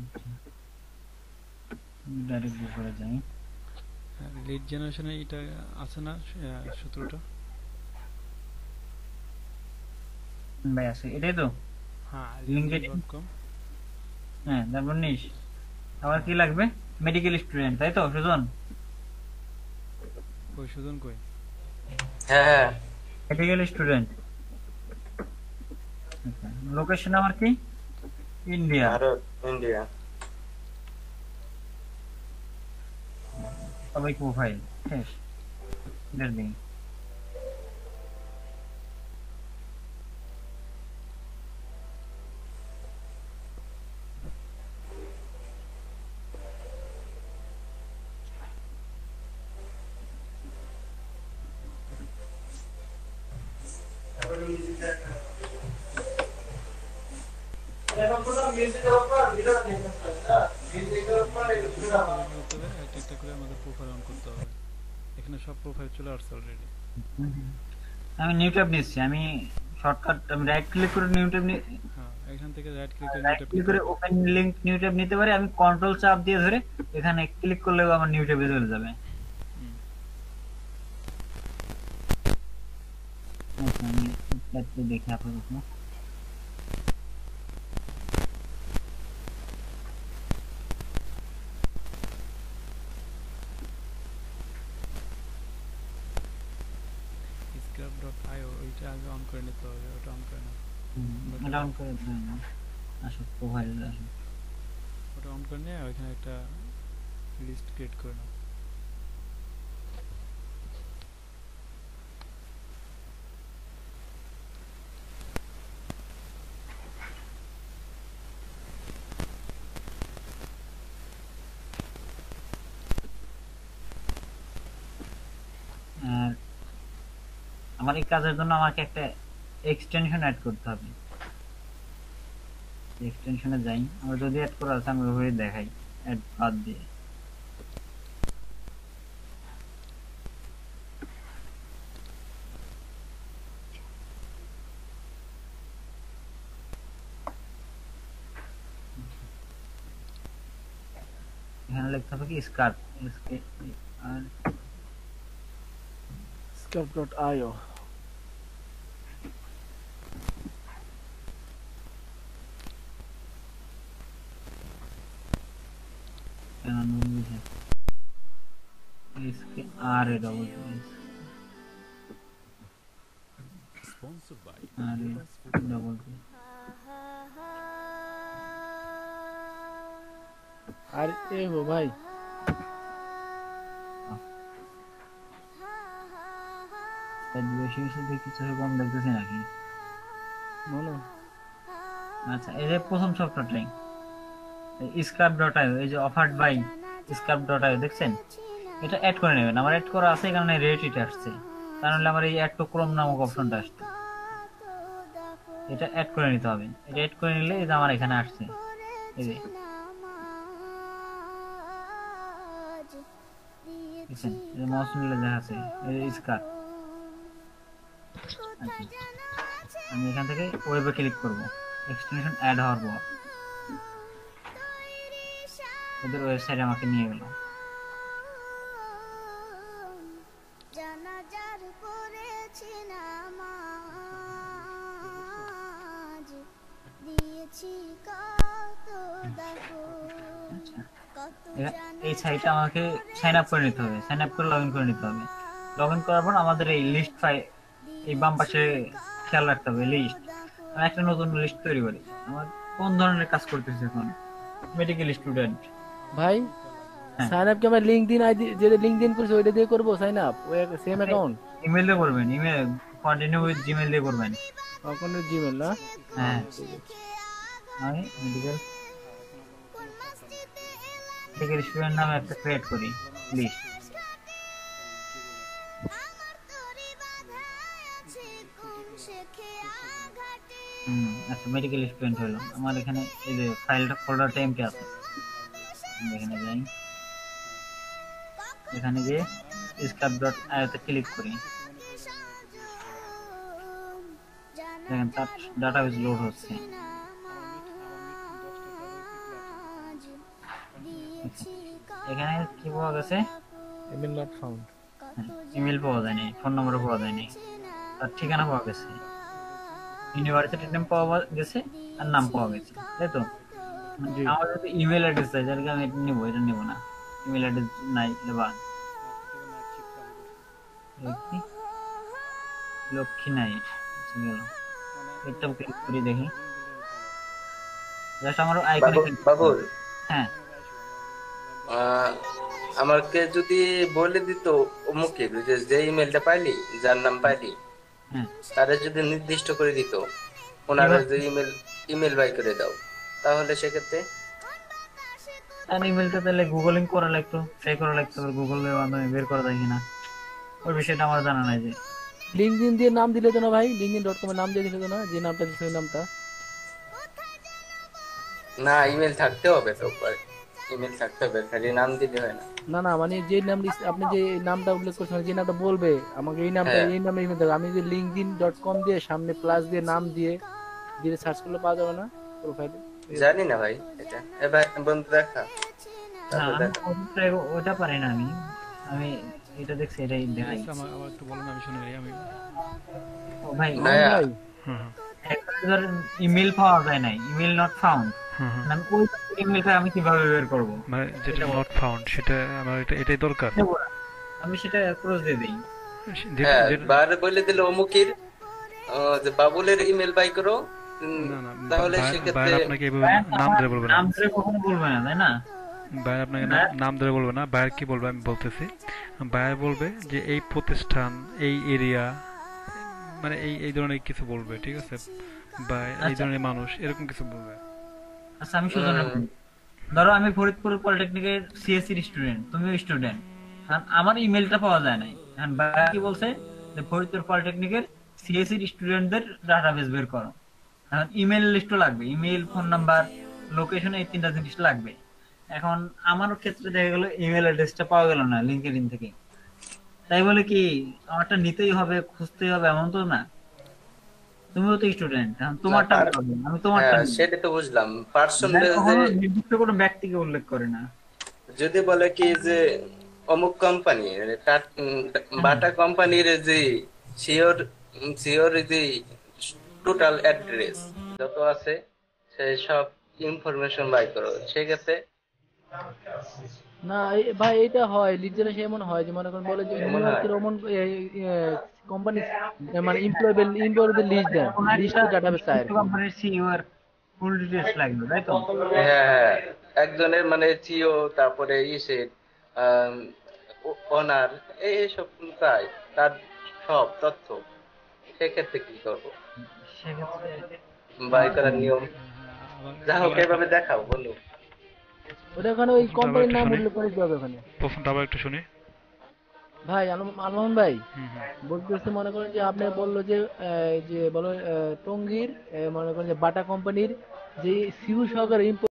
Direct করে যাই। Lead জেনারেশনে এটা আছে না সূত্রটা? ভাই আছে, এটাই তো হ্যাঁ, লিঙ্কডইন। linkedin.com। হ্যাঁ, তারপর নিস আবার হ্যাঁ, কি লাগবে? মেডিকেল স্টুডেন্ট, তাই তো সুজন? কই সুজন কই? হ্যাঁ হ্যাঁ। Medical student. আচ্ছা, লোকেশন আমার কি? ইন্ডিয়া। ভারত, ইন্ডিয়া। সবাই প্রোফাইল শেষ। এটা দিই। একটা একটা করে কি করতে হবে, একটা একটা করে আমাদের প্রোফাইল অন করতে হবে। এখানে সব প্রোফাইল চলে আসছে অলরেডি। আমি নিউ ট্যাব নিচ্ছি। আমি শর্টকাট, আমি রাইট ক্লিক করে নিউ ট্যাব, হ্যাঁ, এখান থেকে রাইট ক্লিক করে নিউ রাইট ট্যাব ক্লিক নিতে করে হবে। ওপেন লিংক নিউ ট্যাব নিতে পারি। আমি কন্ট্রোল চাপ দিয়ে ধরে এখানে ক্লিক করলেও আমার নিউ ট্যাবে চলে যাবে। হুম। আচ্ছা, আমি ট্যাবটা দেখি আপাতত। scrap.io ওইটা আগে অন করে নিতে হবে, ওটা অন করে নাও। এটা অন করে দিলাম না। আসো প্রোফাইল আসো। ওটা অন করে নিয়ে ওইখানে একটা লিস্ট ক্রিয়েট করে নাও। আর আমার এই কাজের জন্য আমাকে একটা এক্সটেনশন অ্যাড করতে হবে। এক্সটেনশনে যাই, আমরা যদি অ্যাড করা আছে আমি ওইভাবে দেখাই, অ্যাড বাদ দিয়ে। এখানে লিখতে হবে কি স্কার্প, আর Scrap.io. इसके R A double Sponsored by R A Lotus Footwear। Double R A হো ভাই, বেশি বেশি দিয়ে কিছু কম দেখতেছি নাকি? বলো। আচ্ছা, এই যে প্রথম সফটওয়্যারটাই স্ক্রাপ ডট আইও, এই যে offered by scrap dot IO দেখছেন? এটা অ্যাড করে নেবেন। আমার অ্যাড করা আছে, এই কারণে রেট এটা আসছে। কারণ হলে আমার এই অ্যাড টু ক্রোম নামক অপশনটা আসছে। এটা অ্যাড করে নিতে হবে। এটা অ্যাড করে নিলে এই যে আমার এখানে আসছে, এই যে দেখছেন, এই যে মাউস নিলে দেখা আছে এই যে স্কার। আচ্ছা, আমি এখান থেকে ওয়েবে ক্লিক করব। এক্সটেনশন অ্যাড হওয়ার পর ওদের ওয়েবসাইটে আমাকে নিয়ে গেল। আচ্ছা, এই সাইটে আমাকে সাইন আপ করে নিতে হবে। সাইন আপ করে লগ ইন করে নিতে হবে। লগ ইন করার পর আমাদের এই লিস্ট ফাইল, এই বাম পাশে খেয়াল রাখতে হবে লিস্ট। আমি একটা নতুন লিস্ট তৈরি করি। আমার কোন ধরনের কাজ করতেছি এখন? Medical student. ভাই হ্যাঁ, সাইন আপ কি আমার লিঙ্কডইন আইডি, যেটা লিঙ্কডইন করছে ওইটা দিয়ে করবো সাইন আপ? ওই সেম অ্যাকাউন্ট? ইমেল দিয়ে করবেন। ইমেল কন্টিনিউ উইথ জিমেল দিয়ে করবেন। অ্যাকাউন্টের জিমেল না? হ্যাঁ, ঠিক আছে। আমি মেডিকেল মেডিকেল স্টুডেন্ট নামে একটা ক্রিয়েট করি লিস্ট। আচ্ছা, মেডিকেল স্টুডেন্ট হলো আমার। এখানে এই যে ফাইলটা ফোল্ডারটা এমটি আছে। আমি এখানে যাই, এখানে গিয়ে স্ক্রাপ ডট আইওতে ক্লিক করি। দেখেন তার ডাটাবেস লোড হচ্ছে। আচ্ছা, এখানে কি পাওয়া গেছে? Email not found. ইমেল পাওয়া যায়নি, ফোন নম্বর পাওয়া যায়নি, আর ঠিকানা পাওয়া গেছে, ইউনিভার্সিটির নাম পাওয়া গেছে, আর নাম পাওয়া গেছে, তাই তো? জি। আমার যদি ইমেল অ্যাড্রেস চাই, যার আমি এটা নিবো, এটা নিবো না। ইমেল অ্যাড্রেস নাই, বা লক্ষ্মী নাই, আচ্ছা, গেল। এটা ক্লিক করি, দেখি, জাস্ট আমার আইকনে ক্লিক করতে বাবুল, হবে। হ্যাঁ, আহ, আমাকে যদি বলে দিত অমুকে যে ইমেলটা পাইলি, যার নাম পাইলি, হ্যাঁ, তারা যদি নির্দিষ্ট করে দিত ওনারা কিভাবে? যে ইমেল বাই করে দাও, তাহলে সেক্ষেত্রে তার ইমেলটা তাহলে গুগলিং করা লাগতো, ট্রাই করা লাগতো, গুগলের মাধ্যমে বের করা যায় কিনা, ওই বিষয়টা আমার জানা নাই যে। লিঙ্কডিন দিয়ে নাম দিলে তো না ভাই, linkedin.com এর নাম দিয়ে দিলে তো না, যে নামটা দিচ্ছে ওই নামটা। না, ইমেল থাকতে হবে তো, ইমেল থাকতে হবে, খালি নাম দিলে হয় না। না না, মানে যে নাম আপনি যে নামটা উল্লেখ করছেন, যে নামটা বলবে আমাকে এই নামটা, হ্যাঁ, এই নামে ইমেল দেবে, আমি যে linkedin.com দিয়ে সামনে প্লাস দিয়ে নাম দিয়ে দিয়ে সার্চ করলে পাওয়া যাবে না প্রোফাইলে? জানি না ভাই এটা, এবার বন্ধু দেখা, না, তারপর আমি দেখা। ওটা পারি না। আমি আমি এটা দেখছি, এটাই দেখাই। আমার আমার একটু বলেন, আমি শুনে নিই। আমি ও ভাই, মামুন ভাইয়া, ভাই, হুম হুম একবার ধরেন ইমেল পাওয়া যায় নাই, email not found, hmm hmm. আমি ওই ইমেলটা আমি কিভাবে বের করবো? মানে যেটা এটা বল। নট ফাউন্ড, সেটা আমার এটাই দরকার। নেবো না। আমি সেটা ক্লোজ দিয়ে দিই। যেটা হ্যাঁ, যেটা বার বলে দিল অমুকের, যে বাবুলের ইমেল বাই করো, না না, তাহলে সেক্ষেত্রে বাইরে আপনাকে এভাবে ভাইয়া তো নাম আমার ধরে বলবে না। নাম ধরে কখনো বলবে না, তাই না? বাইরে আপনাকে ভাইয়া, নাম ধরে বলবে না। বাইরে কি বলবে আমি বলতেছি। বাইরে বলবে যে এই প্রতিষ্ঠান, এই এরিয়া, মানে এই এই ধরনের কিছু বলবে, ঠিক আছে? বা এই আচ্ছা ধরনের মানুষ, এরকম কিছু বলবে। আচ্ছা, আমি সুজনের উম, বলি। ধরো আমি ফরিদপুর পলিটেকনিকের সিএসসি স্টুডেন্ট, তুমিও স্টুডেন্ট, আমার ইমেলটা পাওয়া যায় নাই। এখন ভাইয়া কি বলছে যে ফরিদপুর পলিটেকনিকের সিএসসি স্টুডেন্টদের ডাটাবেস বের করো। এখন ইমেল লিস্টও লাগবে, ইমেল, ফোন নাম্বার, লোকেশন, এই তিনটা জিনিস লাগবে। এখন আমার ক্ষেত্রে দেখা গেল ইমেল অ্যাড্রেসটা পাওয়া গেল না লিঙ্কডইন থেকে, তাই বলে কি আমারটা নিতেই হবে, খুঁজতেই হবে, এমন তো না। তুমিও তো স্টুডেন্ট, এখন না তোমারটা পার, নিতে হবে, আমি তোমারটা হ্যাঁ নিব। সেটা তো বুঝলাম, পার্সন ভাই যে কখনো নির্দিষ্ট কোনো ব্যক্তিকে উল্লেখ করে না। যদি বলে কি যে অমুক কোম্পানি, হ্যাঁ, বাটা কোম্পানির যে শিওর শিওর যে টোটাল অ্যাড্রেস যত আছে সেই সব ইনফরমেশন বাই করো, সেক্ষেত্রে না ভাই, এটা হয় লিড জেনারেশন, এমন হয় যে মনে করেন বলে যে নিউ এমন হয়। ইয়র্কের অমন কোম্পানি, মানে এমপ্লয়ীদের লিস্ট দেন, কোনো একটা লিস্ট ডাটাবেস চায় আর নির্দিষ্ট কি। কোম্পানির সিইও এর ফুল ডিটেলস লাগবে, তাই তো? হ্যাঁ হ্যাঁ, একজনের মানে সিও, তারপরে ইসের ওনার, এইসব চাই, তার সব তথ্য, সেক্ষেত্রে কি করবো, সেক্ষেত্রে বাই আমার করার নিয়ম, আবার যা হোক আবার একটা এভাবে দেখাও বলো। ওটা ওখানে ওই প্রথমটা আবার কোম্পানির একটু নাম শুনি। উল্লেখ করে দিতে হবে ওখানে। প্রথমটা আবার একটু শুনি। ভাই আলমান ভাই হুম হুম। বলতেছে, মনে করেন যে আপনি বললো যে যে বলো টঙ্গীর, মনে করেন যে বাটা কোম্পানির যে সিউ সহকারে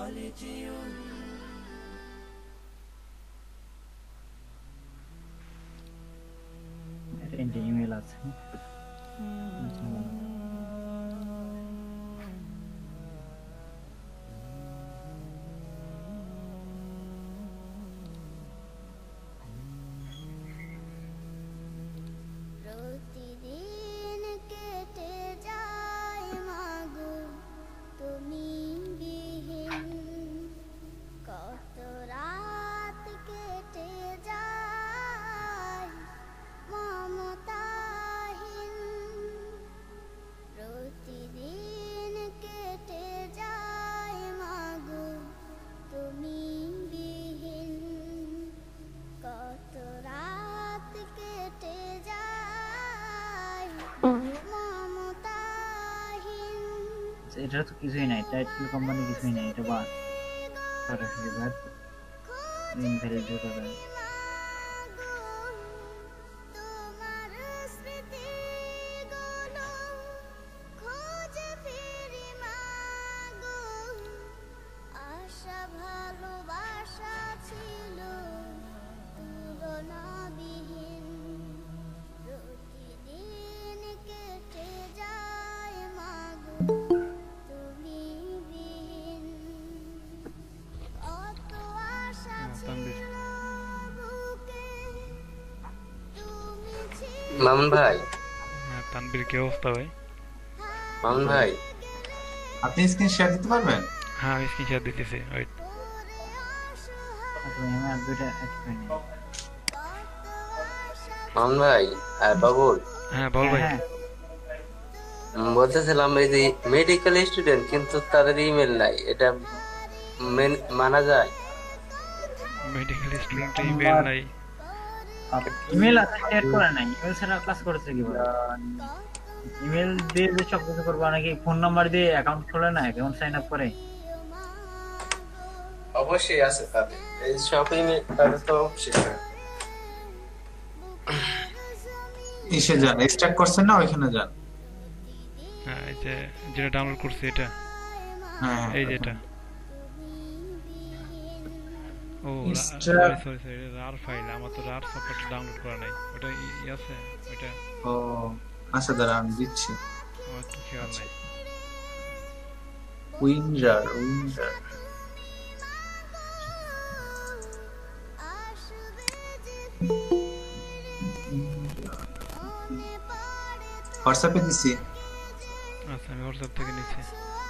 এটা ইমেল আছে। আচ্ছা, প্রতিদিন কেটে যায় মাগো তুমি বিহীন, কত রাত কেটে যায় মমতাহীন। প্রতিদিন কেটে যায় মাগো তুমি বিহীন, কত রাত কেটে যায় মমতাহীন। এটা তো কিছুই নাই, টাইটেল কোম্পানি কিছুই নাই, এটা বাদ সরাসরি বাদ ইনভ্যালিড হতে পারে। তোমার স্মৃতিগুলো খুঁজে ফিরি মাগো, আশা ভালোবাসা ছিল তুলনাবিহীন। প্রতিদিন কেটে যায় মাগো তুমি বিহীন, কত আশা তানভীর। ছিল বুকে তুমি ছিলে। মামুন ভাই, হ্যাঁ, তানভীর কি অবস্থা ভাই? মামুন ভাই, আপনি স্ক্রিন শেয়ার দিতে পারবেন? হ্যাঁ, আমি স্ক্রিনশট দিতেছি, ওয়েট। আচ্ছা, আমি আর দুইটা অ্যাড করে নিই। মামুন ভাই আর বাবুল, হ্যাঁ বল ভাই। হ্যাঁ, বলতেছিলাম এই যে মেডিকেল স্টুডেন্ট কিন্তু তাদের ইমেল নাই, এটা মানা যায়? মেডিকেল স্টুডেন্ট ইমেল নাই? ইমেল আছে, অ্যাড করে নাই। ইমেল ছাড়া ক্লাস করেছে কিভাবে? ইমেল দিয়ে যে সব কিছু করবো নাকি? ফোন নাম্বার দিয়ে অ্যাকাউন্ট খোলে না, অ্যাকাউন্ট সাইন আপ করে? অবশ্যই আছে তাদের, এই সব ইমেল তাদের তো অবশ্যই আছে। ইসে যান, এক্সট্রাক্ট করছেন না, ওইখানে যান। হ্যাঁ, এই যে যেটা ডাউনলোড করছি এটা, হ্যাঁ এই যেটা। ও Extract- sorry sorry, rar file. আমার তো রার সফটওয়্যারটা ডাউনলোড করা নাই। ওটা আছে ওটা, ও আচ্ছা, দাঁড়া আমি দিচ্ছি। আমার তো খেয়াল নাই। উইন্ডার হোয়াটসঅ্যাপে দিছি। আচ্ছা, আমি হোয়াটসঅ্যাপ থেকে নিচ্ছি।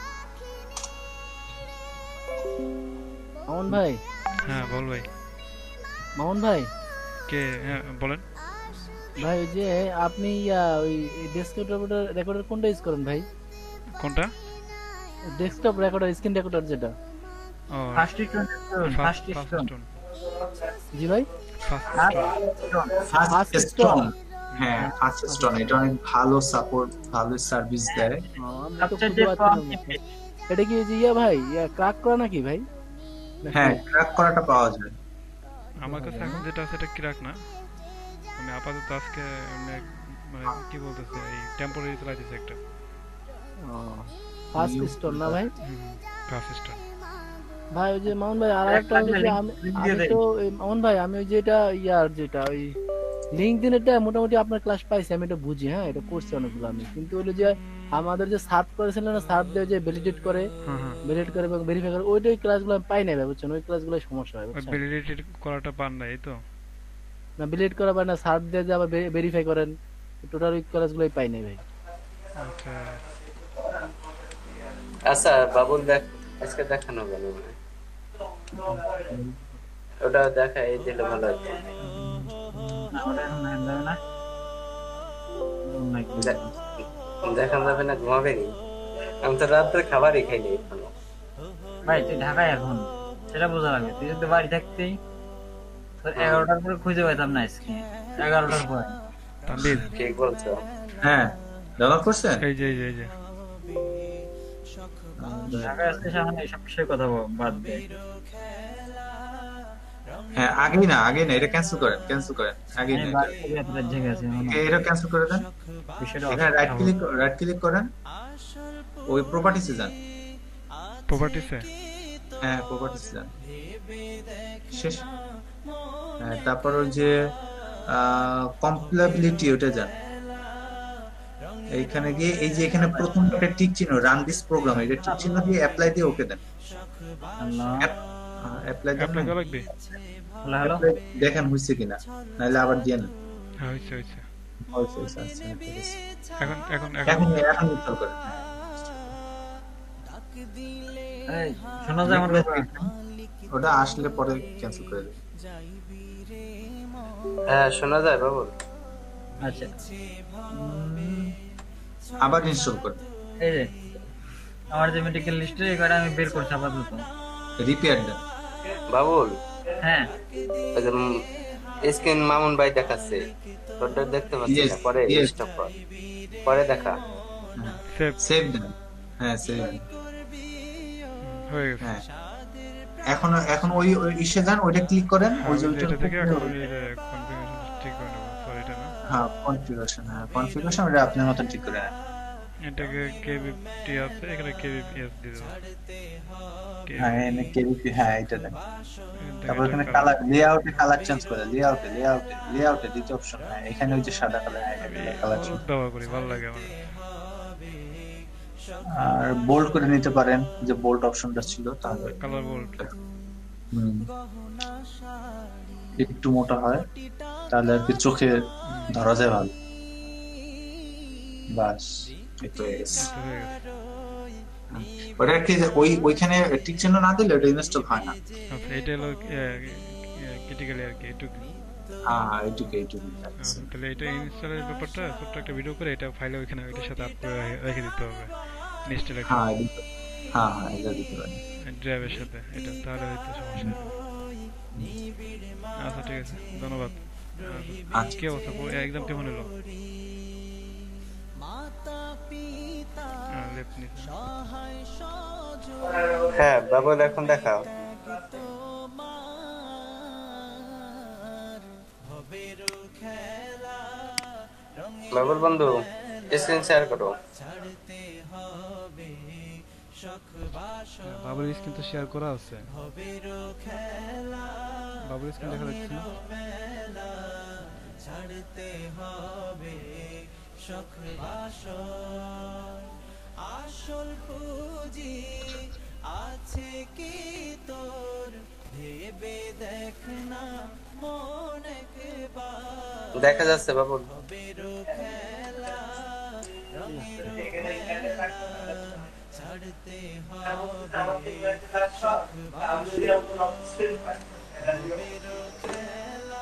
মামুন ভাই, হ্যাঁ বল ভাই। মামুন ভাই, কে? হ্যাঁ বলেন। ভাই ওই যে আপনি ওই ডেস্কটপ রেকর্ডার কোনটা ইউজ করেন ভাই? কোনটা? ডেস্কটপ রেকর্ডার, স্ক্রিন রেকর্ডার যেটা। ও, ফার্স্ট স্টোন, ফার্স্ট স্টোন, জি ভাই, first first Fast stone. Stone। হ্যাঁ, ফার্স্ট স্টোন এটা অনেক ভালো সাপোর্ট, ভালো সার্ভিস দেয়। আমরা তো সবচেয়ে খুঁজে কম পাচ্ছি না। এটা কি ওই যে ভাই ক্র্যাক করা নাকি ভাই? নাকি? হ্যাঁ, ক্র্যাক করাটা পাওয়া যায়। আমার কাছে এখন যেটা আছে এটা ক্র্যাক না। আমি আপাতত আজকে মানে কি বলতেছে, এই টেম্পোরারি চালাইতেছি একটা। ফার্স্ট স্টোর না ভাই? First stone. ভাই ওই যে মামুন ভাই আর একটা হলো যে আমি তো মামুন ভাই, আমি ওই যেটা যেটা ওই লিঙ্কডইন এটা মোটামুটি আপনার ক্লাস পাইছি, আমি এটা বুঝি। হ্যাঁ, এটা করছি অনেকগুলো আমি, কিন্তু ওই যে আমাদের যে সার্চ করেছিলেন না, সার্চ দিয়ে যে ভ্যালিডেট করে এবং ভেরিফাই করে, ওইটাই ক্লাসগুলো আমি পাই না ভাই, বুঝছেন? ওই ক্লাসগুলোই সমস্যা হয়, বুঝছেন? ভ্যালিডেটেড করাটা পান না, এই তো? না, ভ্যালিডেট করা পাই না, সার্চ দিয়ে যে আবার ভেরিফাই করেন, টোটাল ওই ক্লাসগুলোই পাই না ভাই। আচ্ছা, আচ্ছা বাবুল, আজকে দেখানো গেল না, ওটা দেখাই দিলে ভালো হতো। আমরা এখন হ্যান্ড না দেখানো যাবে না, ঘুমাবে নি? আমি তো রাত্রে খাবারই খাইনি এখনো। ভাই তুই ঢাকায় এখন, সেটা বোঝা লাগবে। তুই যদি বাড়ি থাকতেই তোর 11টার পরে খুঁজে পেতাম না স্ক্রিনে, 11টার পরে। তানভীর ঠিক বলছো। হ্যাঁ, ডাউনলোড করছেন? এই যে এই যে ঢাকায় আসতে সামনে এইসব বিষয়ে কথা বাদ দে। হ্যাঁ, আগে না, এটা ক্যান্সেল করেন, আগে আমি না, বাড়ি থেকে এতটা জেগে আছি এখনো। এটা ক্যান্সেল করে দেন। বিষয়টা এখানে রাইট ক্লিক করেন, ওই প্রপার্টিসে যান। প্রপার্টিসে। হ্যাঁ প্রপার্টিস যান শেষ। হ্যাঁ তারপর ওই যে কমপ্লেবিলিটি ওটা যান। এইখানে গিয়ে এই যে এখানে প্রথম একটা টিক চিহ্ন রান দিস প্রোগ্রাম, এটা টিক চিহ্ন দিয়ে অ্যাপ্লাই দিয়ে ওকে দেন। আল্লাহ। অ্যাপ্লাই দেন অ্যাপ্লাই নাই? করা লাগবে? হ্যালো। Apply দেখেন হয়েছে কিনা, নাহলে আবার দিয়ে নেন। হ্যাঁ হয়েছে হয়েছে। আচ্ছা, ঠিক আছে। এখন এখন এখন এখন এখন ইনস্টল করেন। এই শোনা যায় আমার কথা? ওটা আসলে পরে ক্যান্সেল করে দেবেন। হ্যাঁ শোনা যায় বাবু। আচ্ছা আবার ইনস্টল করেন। এই যে আমার যে মেডিকেল লিস্টে এবার আমি বের করছি আপাতত। রিপেয়ার দেন। বাবুল হ্যাঁ ওই যে স্ক্রিন মামুন ভাই দেখাচ্ছে, তোরটা দেখতে পাচ্ছি Yes, না, পরে yes. স্টপ কর, পরে দেখা। সেভ সেভ দেন। হ্যাঁ সেভ দেন। হয়ে গেছে। হ্যাঁ এখন এখন ওই ওই ইসে যান, ওইটা ক্লিক করেন। ওই যে এটা থেকে ওইটা এখন কনফিগারেশন ঠিক করে নেব। সরি এটা না, হ্যাঁ কনফিগারেশন ওটা আপনার মতন ঠিক করে নেন। এটাকে কেবিপি আছে, এখানে কেবিপিএস দিয়ে দেবো। হ্যাঁ এনে কেবিপি, হ্যাঁ এটা দেন। তারপর এখানে কালার লেআউটে কালার চেঞ্জ করে, লেআউটে দ্বিতীয় অপশন, হ্যাঁ এখানে ওই যে সাদা কালার, হ্যাঁ কালার চেঞ্জ। ব্যবহার করি, ভালো লাগে আমার। আর বোল্ড করে নিতে পারেন, যে বোল্ড অপশনটা ছিল তাহলে কালার বোল্ড। হুম, একটু মোটা হয় তাহলে আর কি চোখে ধরা যায় ভালো। বাস একটু হয়ে গেছে। হয়ে গেছে। ওটা কি যে ওইখানে টিক চিহ্ন না দিলে ওটা ইনস্টল হয় না। আচ্ছা এটা হলো ক্রিটিক্যালি আর কি এটুকু। হ্যাঁ এইটুকু তাহলে এটা ইনস্টলের ব্যাপারটা ছোট্ট একটা ভিডিও করে এটা ফাইলে ওইখানে ওইটার সাথে আপ করে রেখে দিতে হবে ইনস্টল একটা হ্যাঁ এটা দিতে পারেন ড্রাইভের সাথে, এটা তাহলে হয়তো সমস্যা নেই। আচ্ছা ঠিক আছে, ধন্যবাদ। আচ্ছা। কি অবস্থা, এক্সাম কেমন হলো? লেফট নিচে। হ্যাঁ বাবুল এখন দেখাও। বাবুল বন্ধু স্ক্রিন শেয়ার করো। বাবুর স্ক্রিন তো শেয়ার করা আছে। বাবুর স্ক্রিন দেখা যাচ্ছে না? আসল পুঁজি আছে কি তোর, ভেবে দেখ না মন একবার। দেখা যাচ্ছে বাবুল? বেরো খেলা রঙের খেলা, ছাড়তে হবে শখ বেরো খেলা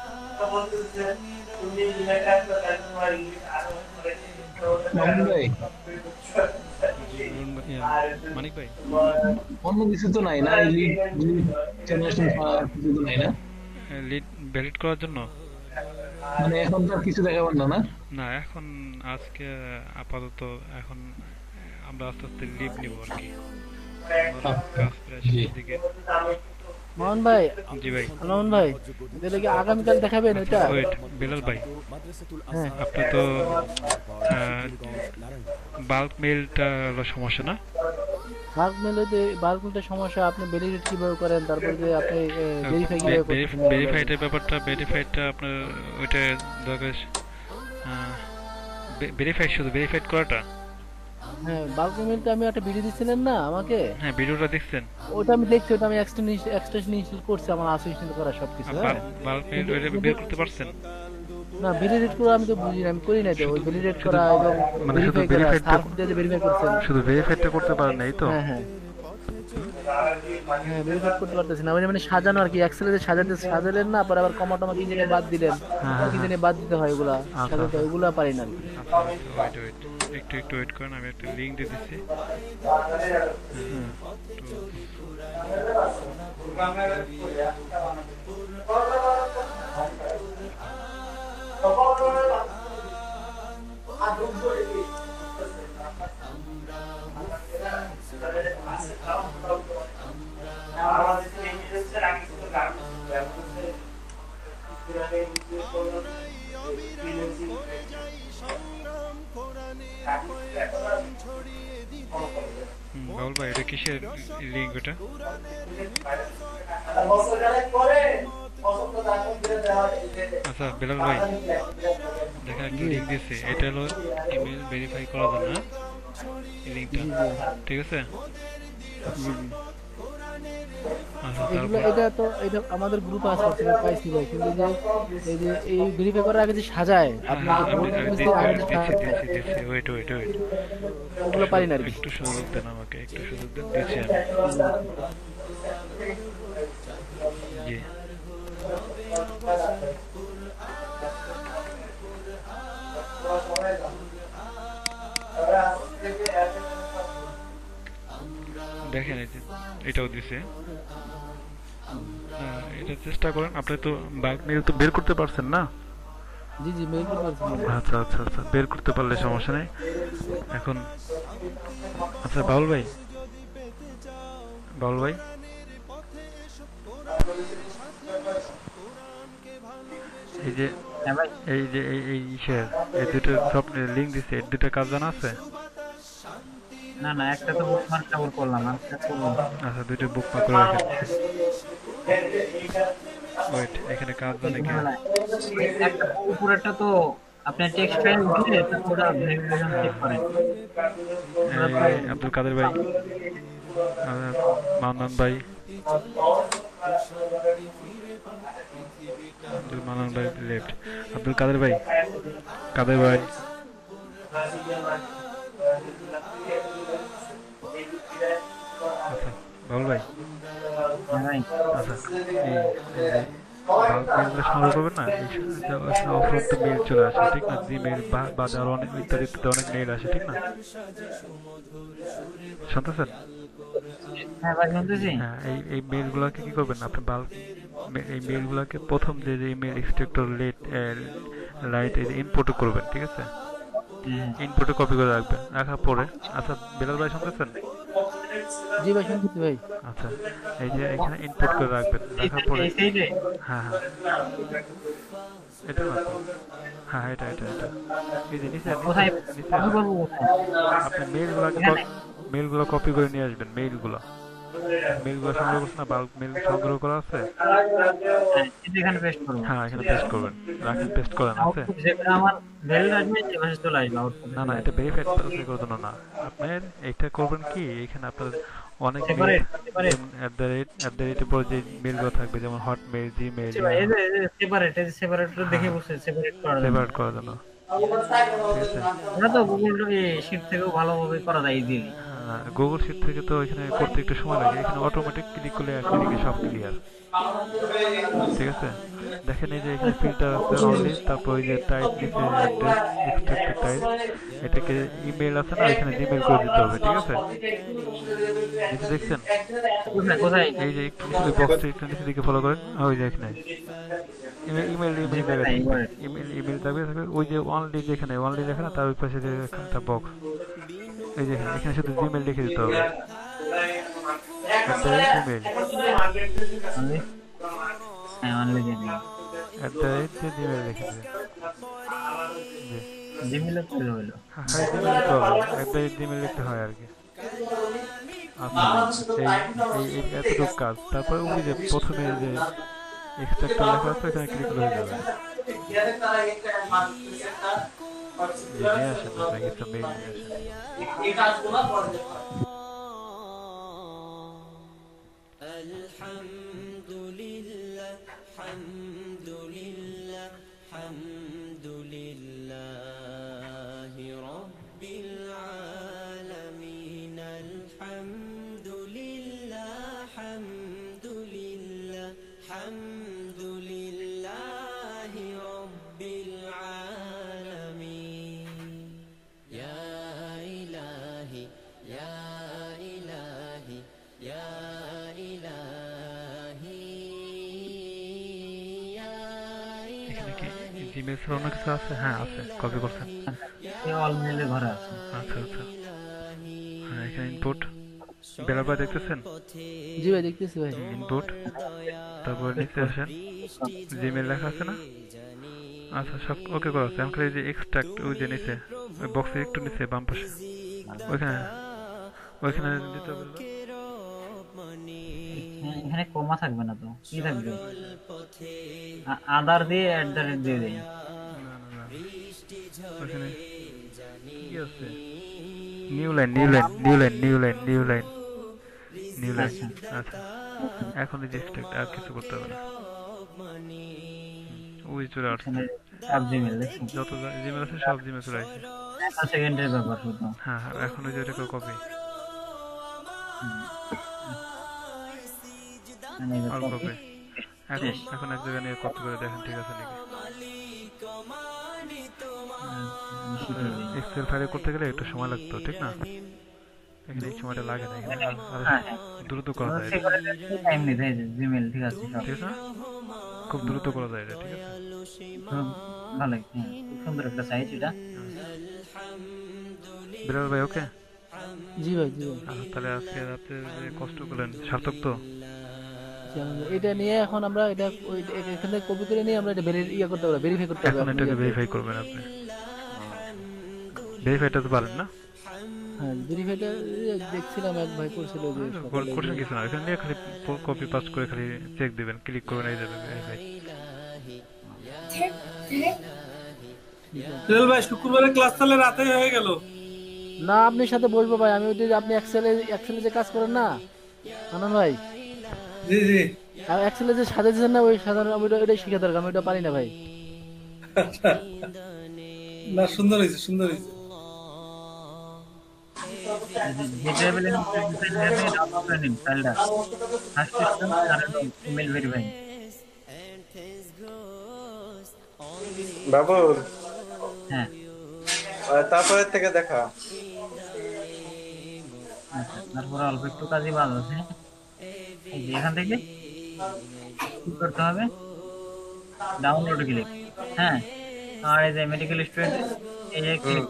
মামুন ভাই মানিক ভাই অন্য কিছু তো নাই না, জেনারেশন কিছু তো নাই না, লিড ভ্যালিড করার জন্য? মানে এখন তো আর কিছু দেখাবেন না না? না এখন আজকে আপাতত এখন আমরা আস্তে আস্তে লিভ নিব আর কি, কাজ প্রায় শেষের দিকে। মামুন ভাই, জি ভাই। মামুন ভাই এটা কি আগামীকাল দেখাবেন ওইটা? ওয়েট বেলাল ভাই, হ্যাঁ আপনি তো বাল্ক মেইলটা হলো সমস্যা না? বাল্ক মেলতে সমস্যা, আপনি ভেরিফাই কিভাবে করেন, তারপর যে আপনি ভেরিফাই কিভাবে করতেছেন? ভেরিফাইডের ব্যাপারটা, ভেরিফাইডটা আপনার ওইটা দরকার, ভেরিফাই শুধু ভেরিফাইড করাটা। হ্যাঁ বাল্ক মেলতে আমি একটা ভিডিও দিছিলেন না আমাকে? হ্যাঁ ভিডিওটা দেখছেন? ওটা আমি দেখছি, ওটা আমি এক্সটেনশন ইনস্টল করছি, আমার আছে ইনস্টল করা সবকিছু। হ্যাঁ বাল্ক মেইল ওইটা বের করতে পারছেন? না ভেরিফাই করা আমি তো বুঝি না, আমি করি না তো। ওই ভেরিফাই করা এবং মানে শুধু ভেরিফাই করা, ভেরিফাইডটা সার্চ দিয়ে ভেরিফাই করছেন। শুধু ভেরিফাইডটা করতে পারেন নাই তো? হ্যাঁ হ্যাঁ হ্যাঁ ভেরিফাই করতে পারতেছি না, মানে সাজানো আর কি, এক্সেলে যে সাজালেন না, পরে আবার কমা টমা কি জানি বাদ দিলেন, কি জানি বাদ দিতে হয়, ওগুলা সাজাতে, ওগুলা পারি না আর কি। ওয়েট একটু ওয়েট করেন, আমি একটা লিংক দিয়ে দিচ্ছি। বাউল ভাই এটা কিসের লিঙ্ক ওটা? আচ্ছা বেলাল ভাই দেখেন একটা লিঙ্ক দিয়েছে, এটা হলো ইমেল ভেরিফাই করার জন্য, হ্যাঁ? এই লিঙ্কটা ঠিক আছে। আচ্ছা এগুলো তারপর এটা আমাদের গ্রুপে আছে, সেটা পাইছি ভাই, কিন্তু এই যে এই ভেরিফাই করার আগে যে সাজায় আপনি যে ভোট দিয়েছেন আগে যে দিচ্ছি ওয়েট ওগুলো পারি না আর কি। একটু সুযোগ দেন আমাকে, একটু সুযোগ দেন, দিচ্ছি আমি। জি দেখেন এই যে এটাও দিছে। এটা চেষ্টা করেন, আপনি তো বাল্ক মেইল তো বের করতে পারছেন না? জি জি মেইল করতে পারছি। আচ্ছা বের করতে পারলে সমস্যা নেই। এখন আচ্ছা বাউল ভাই এই যে হ্যাঁ ভাই, এই ইসের এই দুটো সব লিঙ্ক দিছে, এর দুটো কাজ জানা আছে? না না, একটা তো বুকমার্ক কেবল করলাম, আরেকটা করলাম। আচ্ছা দুটো বুক মার্ক করে রাখেন। ওয়েট এখানে কাজ জানে কি? একটা উপরেরটা তো আপনার টেক্সট ফাইল দিয়ে তারপর ভেরিফিকেশন চেক করেন। আব্দুল কাদের ভাই, মান্নান ভাই, মান্নান ভাই লেফট, আব্দুল কাদের ভাই, আচ্ছা বাবুল ভাই, হ্যাঁ ভাই, আচ্ছা মেলগুলো সংগ্রহ করবেন না, অফরন্ত মেল চলে আসে ঠিক না, জিমেল বা আরো অনেক ইত্যাদিতে অনেক মেল আসে ঠিক না, শুনতেছেন? হ্যাঁ ভাই শুনতেছি। হ্যাঁ এই মেলগুলোকে কি করবেন আপনি, বাল্ক এই মেলগুলোকে প্রথম যে ইমেল এক্সট্রাক্টর লাইট ইনপুট করবেন ঠিক আছে, ইনপুটে কপি করে রাখবেন, রাখার পরে আচ্ছা বেলাল ভাই শুনতেছেন? জি ভাই শুনতেছি ভাই। আচ্ছা এই যে এখানে ইনপুট করে রাখবেন, রাখার পরে হ্যাঁ এটা না তো, হ্যাঁ এটা এই যে নিচে আপনি মেলগুলো কপি করে নিয়ে আসবেন, মেলগুলো সংগ্রহ করছেন না, বাল্ক মেল সংগ্রহ করা আছে, এখানে পেস্ট করব। হ্যাঁ এখানে পেস্ট করবেন, রাখেন পেস্ট করেন আছে। যেটা আমার ভ্যালিড আসবে যে ভাষা চলে আসবে আউটপুট। না এটা ভেরিফাইড করার জন্য না, আপনার এটা করবেন কি এখানে আপনার অনেক @@ পর যে মেলগুলো থাকবে যেমন হটমেল, জিমেল, এই যে সেপারেট দেখে বসে সেপারেট করার জন্য ওটা তো গুগল শিট থেকেও ভালোভাবে করা যায় ইজিলি। গুগল শিট থেকে তো এখানে করতে একটু সময় লাগে, এখানে অটোমেটিক ক্লিক করলে একদিকে সব ক্লিয়ার ঠিক আছে। দেখেন এই যে এখানে ফিল্টার আছে অনলি, তারপর এই যে টাইপ নিচে অ্যাড্রেস এক্সট্রাক্টেড টাইপ, এটাকে ইমেল আছে না এখানে জিমেল করে দিতে হবে ঠিক আছে। নিচে দেখছেন কোথায়? এই যে বক্সটা একটু নিচে দিকে ফলো করেন, ওই যে এখানে ইমেল থাকবে, ওই যে অনলি যেখানে অনলি লেখা না তার ওই পাশে যে একটা বক্স, এই যে এখানে শুধু জিমেল লিখে দিতে হবে, জিমেল লিখে দেবে, জিমেল লিখতে হয় আর কি। আচ্ছা এই এতটুকু কাজ, তারপরে ওই যে প্রথমে যে এক্সট্রাক্টর লেখা আছে এখানে ক্লিক করে যাবে, নিয়ে আসেন আপনাকে একটা মেইল নিয়ে আসেন। আলহামদুলিল্লাহ হামদুলিল্লাহ হামদুলিল্লাহি রাব্বিল আলামিন আলহামদুলিল্লাহ হামদুলিল্লাহ হামদুলিল্লাহি রাব্বিল আলামিন ইয়া ইলাহি ইয়া ইলাহি ইয়া জিমেল ছাড়া অন্য কিছু আছে? হ্যাঁ আছে, কপি করছেন? অল মেইলের ঘরে আছে। আচ্ছা হ্যাঁ এখানে ইনপুট বেলাবার দেখতেছেন? জি ভাই দেখতেছি ভাই। ইনপুট তারপর নিচে আসেন, জিমেল লেখা আছে না? আচ্ছা সব ওকে করা আছে, আমাকে এই যে এক্সট্রাক্ট ওই যে নিচে ওই বক্সের একটু নিচে বাম পাশে ওইখানে ওইখানে দিতে হবে না? এখানে কমা থাকবে না তো, কি থাকবে? আদার দিয়ে @ দিয়ে দেই। না ওইখানে কি আছে? নিউ লাইন আচ্ছা এখন এই যে স্ট্যাক আর কিছু করতে হবে না। ওই চলে আসছে, সব জিমেল দেখছি, যত জিমেল আছে সব জিমেল চলে আসছে। সেকেন্ডের ব্যাপার শুধু। হ্যাঁ এখন ওই যে এটাকে কপি আর কপি এখন এক জায়গায় নিয়ে কপি করে দেখেন ঠিক আছে নাকি। এক্সেল ফাইলে করতে গেলে একটু সময় লাগতো ঠিক না, এখানে এই সময়টা লাগে না, এখানে দ্রুত করা যায় এটা। টাইম নিতে জিমেল, ঠিক আছে সব ঠিক আছে, খুব দ্রুত করা যায় এটা, ঠিক আছে ভালোই। খুব সুন্দর একটা সাইজ এটা। বিরাল ভাই ওকে। জি ভাই জি ভাই। তাহলে আজকে রাতে যে কষ্ট করলেন সার্থক তো? এটা নিয়ে এখন আমরা এটা এখান থেকে কপি করে নিয়ে আমরা এটা করতে হবে, ভেরিফাই করতে হবে। এখন এটাকে ভেরিফাই করবেন আপনি, ভেরিফাইটা তো পারেন না? হ্যাঁ ভেরিফাইটা দেখছিলাম এক ভাই করছিল যে করছেন কিছু না, এখানে নিয়ে খালি কপি পাস্ট করে খালি চেক দিবেন, ক্লিক করবেন এই যাবে ভেরিফাই। বিড়াল ভাই শুক্রবারে ক্লাস তাহলে রাতে হয়ে গেল? না আপনার সাথে বসবো ভাই, আমি ওই যে আপনি এক্সেলে যে কাজ করেন না আনন্দ ভাই, জি জি এক্সেলে যে সাজাচ্ছেন না, ওই সাধারণ আমি ওইটাই শিখে দরকার, আমি ওইটা পারি না ভাই। না সুন্দর হয়েছে সুন্দর হয়েছে। বাবু হ্যাঁ তারপরে থেকে দেখা। আচ্ছা, তারপরে অল্প একটু কাজই বাদ আছে। এই যে এখান থেকে কি করতে হবে, ডাউনলোড ক্লিক। হ্যাঁ আর এই যে মেডিকেল স্টুডেন্ট, এই যে ক্লিক,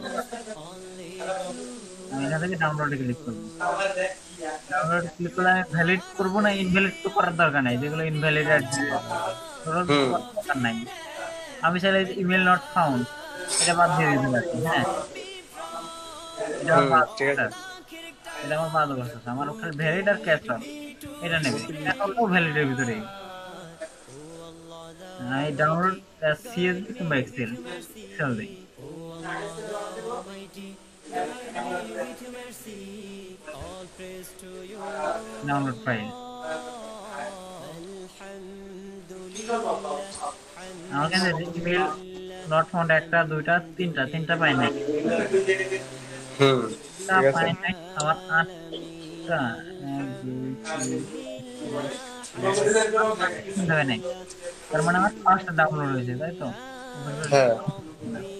আমি এখান থেকে ডাউনলোডে ক্লিক করবো। ডাউনলোড ক্লিক করলে আমি ভ্যালিড করবো না, ইনভ্যালিড তো করার দরকার নাই, যেগুলো ইনভ্যালিড দরকার নাই। আমি চাইলে ইমেল নট ফাউন্ড এটা বাদ দিয়ে দিতে পারি। হ্যাঁ এটা আমার বাদ, এটা আমার বাদ অবস্থা, আমার ওখানে ভ্যালিড আর ক্যাপচার এটা নেবে, এখনও ভ্যালিডের ভিতরে। এই ডাউনলোড সিএসভি কিংবা এক্সেল দিই। ডাউনলোড ফাইল আমার কাছে ইমেল নট ফাউন্ড একটা দুইটা তিনটা পাই নাই, পাই নাই আমার 8টা, 1 2 3 4 5 নাই, তার মানে আমার 5টা ডাউনলোড হয়েছে, তাই তো? হ্যাঁ